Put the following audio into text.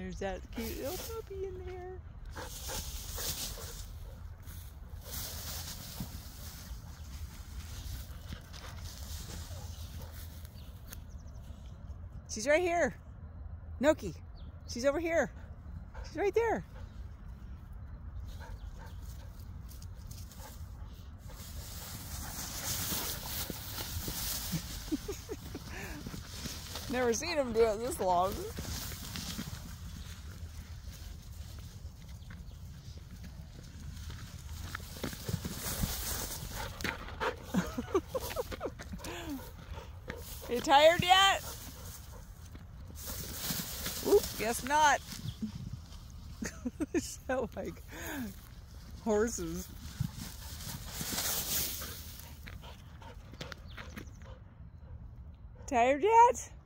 There's that cute little puppy in there. She's right here. Noki. She's over here. She's right there. Never seen him do it this long. You tired yet? Oop, guess not. They sound like horses. Tired yet?